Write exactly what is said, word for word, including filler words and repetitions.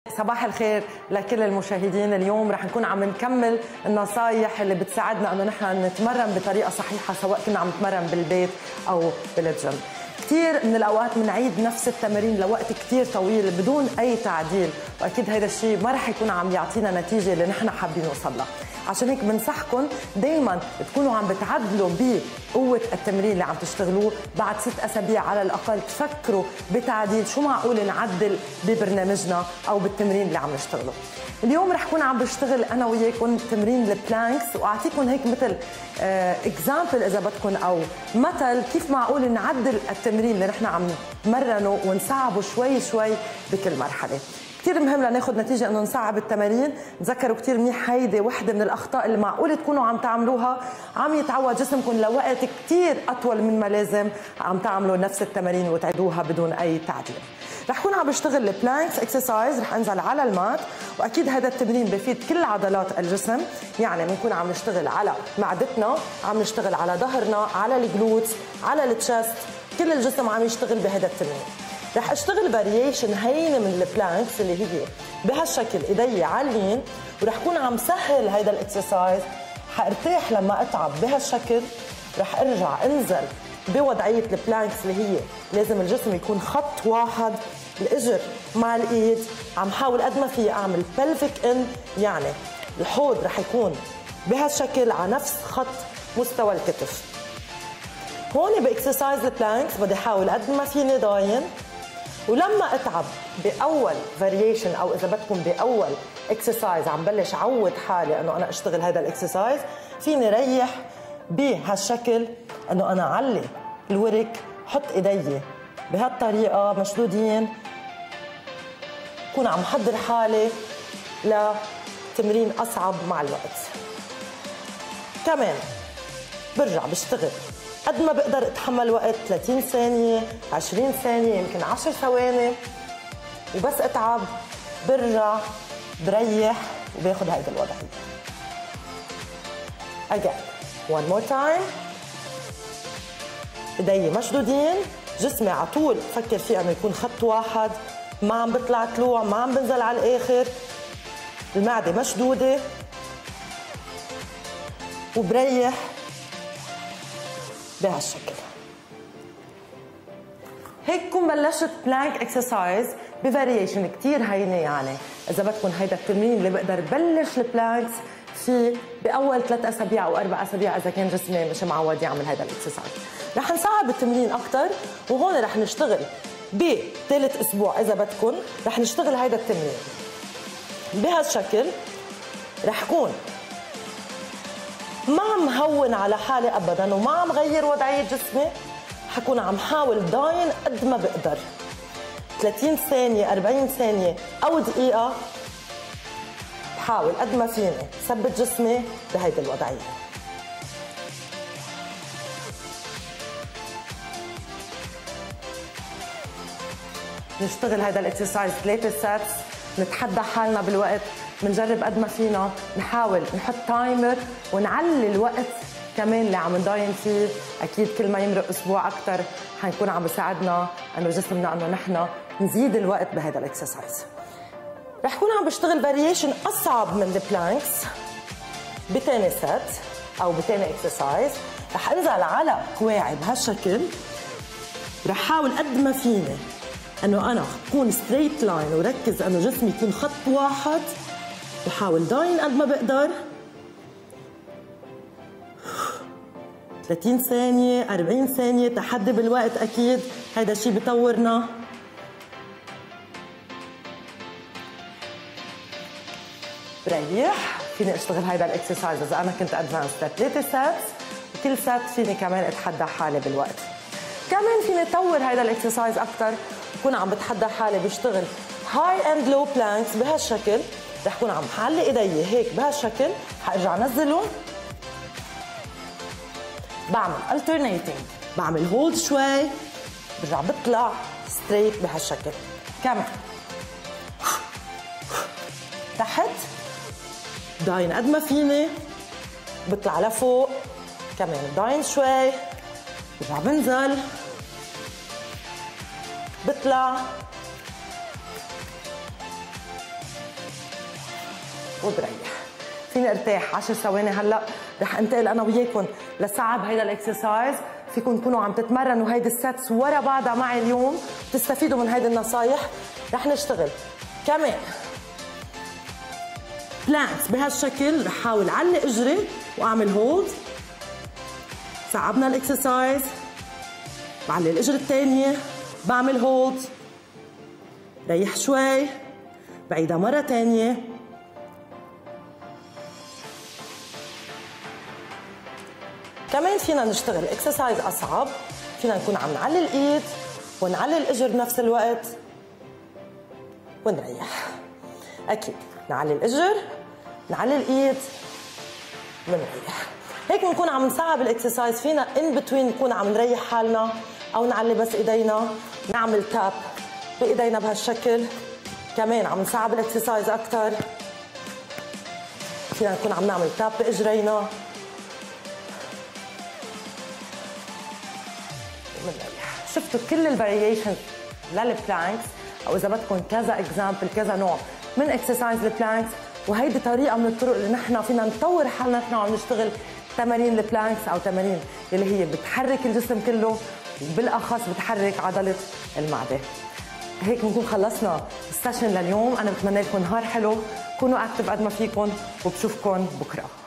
صباح الخير لكل المشاهدين. اليوم رح نكون عم نكمل النصايح اللي بتساعدنا انه نحن نتمرن بطريقه صحيحه، سواء كنا عم نتمرن بالبيت او بالجيم. كثير من الاوقات بنعيد نفس التمارين لوقت كثير طويل بدون اي تعديل، واكيد هذا الشيء ما رح يكون عم يعطينا نتيجه اللي نحن حابين نوصل لها. عشان هيك بنصحكم دائما تكونوا عم بتعدلوا بقوه التمرين اللي عم تشتغلوه. بعد ست اسابيع على الاقل تفكروا بتعديل شو معقول نعدل ببرنامجنا او بالتمرين اللي عم نشتغله. اليوم رح كون عم بشتغل انا وياكم تمرين البلانكس، واعطيكم هيك مثل اكزامبل اذا بدكم او مثل كيف معقول نعدل التمرين اللي نحن عم نتمرنه ونصعبه شوي شوي بكل مرحله. كثير مهم لناخذ نتيجه انه نصعب التمارين. تذكروا كثير منيح هيدي وحده من الاخطاء اللي معقول تكونوا عم تعملوها، عم يتعود جسمكم لوقت كثير اطول من ما لازم عم تعملوا نفس التمارين وتعيدوها بدون اي تعديل. رح كون عم بشتغل البلانكس اكسرسايز، رح انزل على المات، واكيد هذا التمرين بفيد كل عضلات الجسم. يعني بنكون عم نشتغل على معدتنا، عم نشتغل على ظهرنا، على الجلوتس، على التشست، كل الجسم عم يشتغل بهذا التمرين. رح اشتغل فاريشن هينه من البلانكس اللي هي بهالشكل، ايدي عاليين، ورح كون عم سهل هيدا الاكسرسايز. حارتاح لما اتعب بهالشكل، رح ارجع انزل بوضعيه البلانكس اللي هي لازم الجسم يكون خط واحد، الاجر مع الايد. عم حاول قد ما في اعمل بلفيك ان، يعني الحوض رح يكون بهالشكل على نفس خط مستوى الكتف. هون باكسرسايز البلانكس بدي احاول قد ما فيني ضاين، ولما اتعب باول فاريشن او اذا بدكم باول اكسرسايز عم بلش عود حالي انه انا اشتغل هذا الاكسرسايز، فيني ريح بهالشكل انه انا علي الورك، حط ايدي بهالطريقه مشدودين، كون عم حضر حالي لتمرين اصعب مع الوقت. كمان برجع بشتغل قد ما بقدر اتحمل وقت، ثلاثين ثانية، عشرين ثانية، يمكن عشر ثواني، وبس اتعب برجع بريح وباخذ هيدي الوضعية. Again, one more time. ايدي مشدودين، جسمي على طول فكر فيه انه يكون خط واحد، ما عم بطلع طلوع، ما عم بنزل على الاخر، المعدة مشدودة، وبريح بهالشكل. هيك بكون بلشت بلانك اكسرسايز بفاريشن كثير هينه. يعني اذا بدكم هيدا التمرين اللي بقدر بلش البلانكس فيه باول ثلاث اسابيع او اربع اسابيع اذا كان جسمي مش معود يعمل هيدا الاكسرسايز. رح نصعب التمرين اكثر، وهون رح نشتغل بثالث اسبوع اذا بدكم رح نشتغل هيدا التمرين بهالشكل. رح كون ما عم هون على حالي ابدا وما عم غير وضعيه جسمي، حكون عم حاول ضاين قد ما بقدر، ثلاثين ثانيه، أربعين ثانيه او دقيقه، بحاول قد ما فيني ثبت جسمي بهيدي الوضعيه. نشتغل هذا الاكسرسايز ثلاثة سيتس، نتحدى حالنا بالوقت، بنجرب قد ما فينا، نحاول نحط تايمر ونعلي الوقت كمان اللي عم نضاين فيه. اكيد كل ما يمرق اسبوع اكثر حنكون عم بيساعدنا انه جسمنا انه نحن نزيد الوقت بهذا الاكسرسايز. رح كون عم بشتغل فاريشن اصعب من البلانكس بثاني سيت او بثاني اكسرسايز. رح انزل على كواعي بهالشكل، رح حاول قد ما فيني انه انا اكون ستريت لاين وركز انه جسمي يكون خط واحد، بحاول ضاين قد ما بقدر، ثلاثين ثانية، أربعين ثانية، تحدي بالوقت اكيد، هيدا الشيء بطورنا. بريح، فيني اشتغل هيدا الاكسرسايز اذا انا كنت ادفانس لثلاثة سيتس، وكل سيت فيني كمان اتحدى حالي بالوقت. كمان فيني اطور هيدا الاكسرسايز اكثر، بكون عم بتحدى حالي بشتغل هاي اند لو بلانكس بهالشكل. رح كون عم حعلي ايدي هيك بهالشكل، حارجع انزلهم، بعمل alternating، بعمل هولد شوي، برجع بطلع ستريت بهالشكل. كمان تحت، ضاين قد ما فيني، بطلع لفوق، كمان ضاين شوي، برجع بنزل، بطلع، وبريح. فيني ارتاح عشر ثواني. هلا رح انتقل انا وياكم لصعب هيدا الاكسرسايز. فيكم تكونوا عم تتمرنوا هيدي السيتس ورا بعضها معي اليوم، تستفيدوا من هيدي النصايح. رح نشتغل كمان بلانكس بهالشكل. رح حاول علق اجري واعمل هولد. صعبنا الاكسرسايز، بعلق الاجر الثانيه، بعمل هولد، ريح شوي، بعيدها مره ثانيه. كمان فينا نشتغل اكسرسايز اصعب. فينا نكون عم نعلي الايد ونعلي الاجر بنفس الوقت ونريح. اكيد نعلي الاجر، نعلي الايد، ونريح. هيك بنكون عم نصعب الاكسرسايز. فينا ان بتوين نكون عم نريح حالنا او نعلي بس ايدينا، نعمل تاب بايدينا بهالشكل. كمان عم نصعب الاكسرسايز اكثر. فينا نكون عم نعمل تاب باجرينا. شفتوا كل الفاريشنز للبلانكس، او اذا بدكم كذا اكزامبل، كذا نوع من اكسرسايز البلانكس. وهيدي طريقه من الطرق اللي نحن فينا نطور حالنا نحن عم نشتغل تمارين البلانكس، او تمارين اللي هي بتحرك الجسم كله، وبالاخص بتحرك عضله المعده. هيك بنكون خلصنا السيشن لليوم. انا بتمنى لكم نهار حلو، كونوا اكتف قد ما فيكم، وبشوفكم بكره.